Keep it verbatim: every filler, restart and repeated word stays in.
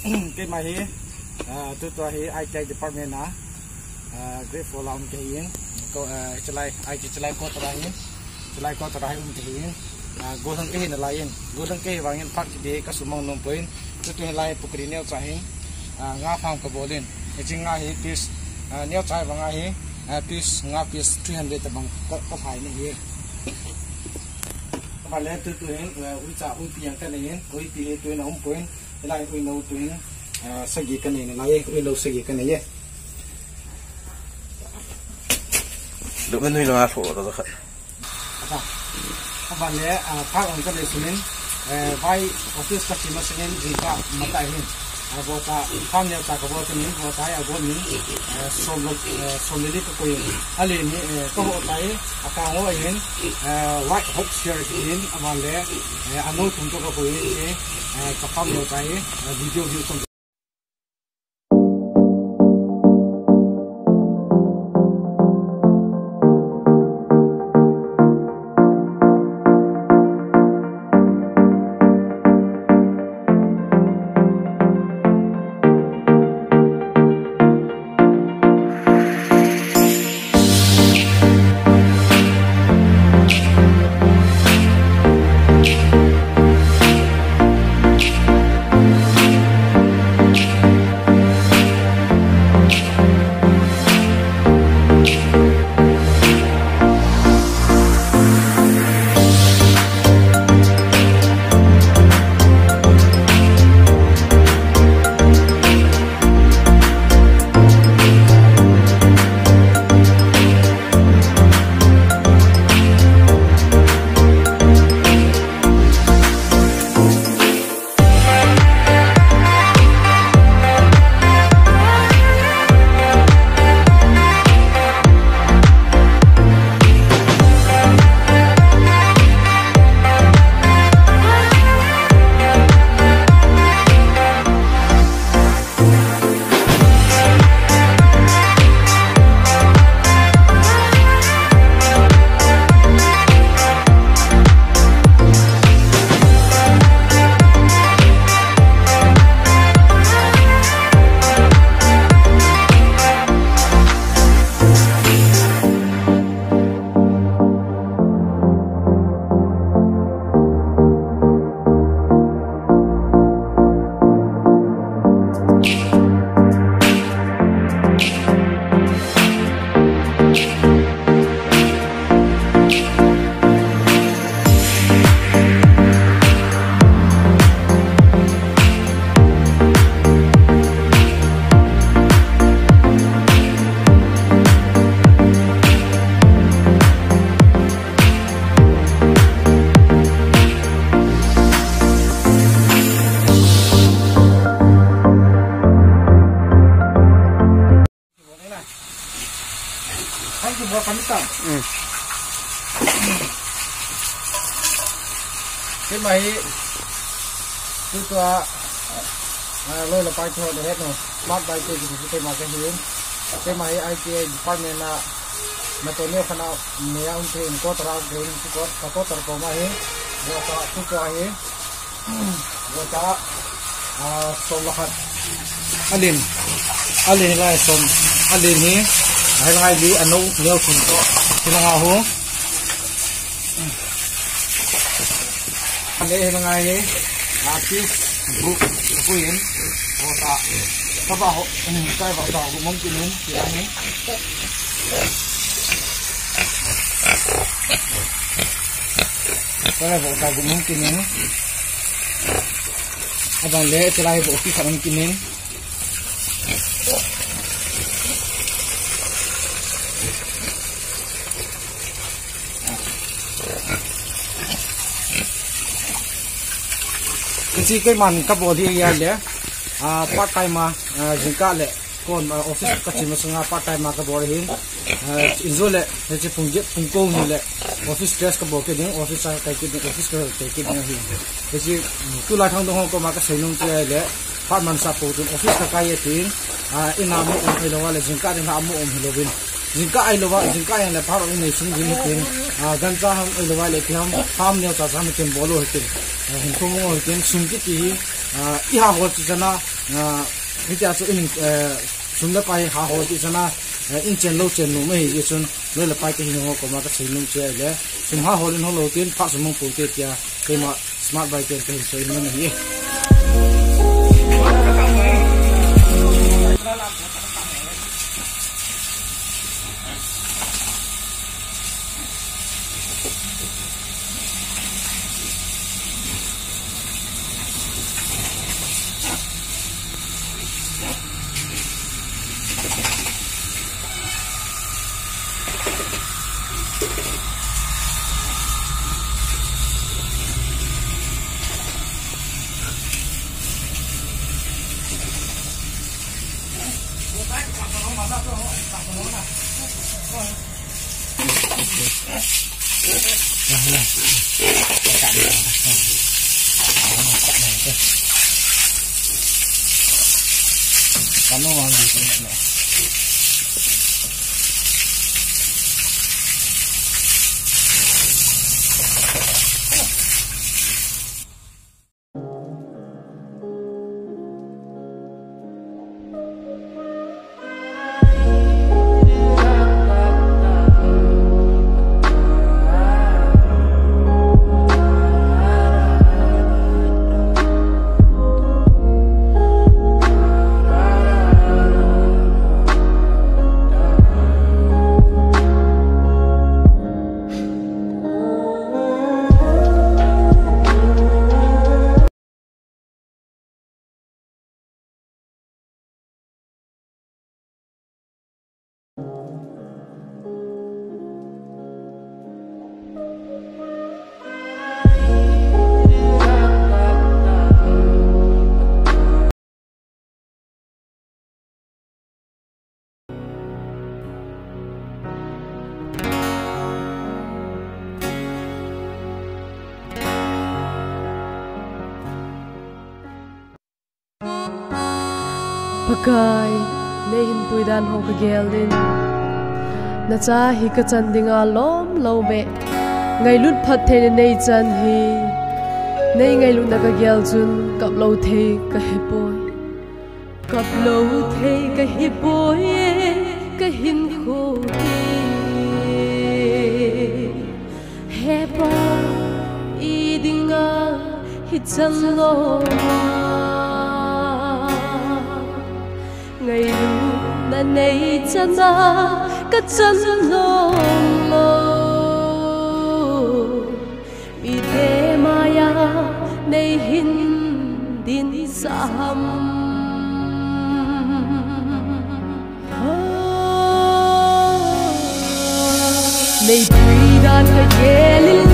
cái mà hi tu tu hi I T department na grade four laun ke hi ko chalai I T chalai ko tara hi chalai ko tara hi um ke hi go thang ke hi na lain go thang ke wangin phak de ka sumang nom point tu tu lai pukri neu cha hi nga phang ka bolin eching nga hi piece neu chai wanga hi piece nga piece three hundred tabang ka thai ni hi mà lấy từ từ hen uy trả uy tiền cái này hen uy tiền từ nó không quên lại uy nấu từ xây gì cái này này lại uy nấu xây gì cái này nhé được bên nuôi nó phổ rồi đấy các bạn lấy phát ông cái này xuống vai office các team xuống gì cả mà tại hen bộ ta tham gia cả bộ cái này bộ ta ở bộ này sôm lục sôm lili cái coi anh này có bộ tay account của anh white hot share in mà lấy anh nói cùng cho cái coi cái cái tham gia tay video view cái máy tôi cho lôi là bài cho để hết rồi bắt bài chơi thì cái mà cái hiếm cái máy ai chơi ban này là mà tôi nhớ phần nào nếu ông thì có tao thì có có có tao có máy rồi cho tôi cho ấy rồi cho sôm là hạt alin alin là sôm alin hi hay là đi ăn nấu nhiều cũng có thì là hao đây là ngày ấy artist group của yến của ta các bạn họ cái vào đầu cũng mong chuyện yến thì anh ấy cái vào đầu cũng mong chuyện yến các bạn lấy cái này bộ phim khả năng chuyện yến cái cái màn các bộ thì ya le à part time mà jingka le kon office ka chima sunga part time mà các bộ hin inzo le ne chi phung je phung ko ni le office stress ka bo ke ding office ka cái office ka cái cái ni hi cái chi tu la thang dong ko ma ka sainung che le part man sa po tu office ka kai tin à ina mo om lo wa le jingka de na mo om lo bin jingka ai lo wa jingka yang le par ni sun ni tin à gan cha ham ai lo wa le thiam farm ne cha cha me chen bolo tin hình không ngồi trên sung kích thì y hà hồ chỉ là à bây giờ số in chúng đã bay hà hồ thì sao na in chen lâu chen luôn mấy cái chúng lấy là bay cái hình hồ của mà cái hình luôn chơi đấy chúng hà hồ lên hồ đầu tiên phát chúng mong phụ tiết kia cái mà smart bay cái hình chơi nó này Cắn nó vào gì cũng vậy này. Pakai nei hin puidan ho ka gelin na cha hi ka chan dinga lom lo me ngai lut phat the nei chan hi nei ngai lut na ka gel chun kap lo the ka he boy kap lo the ka he boy ka hin kho he pa i dinga hi chan lo ngày lu na nei chân na cất chân long lo vì thế mà ya nei hin din sam nei pui dan ka gelin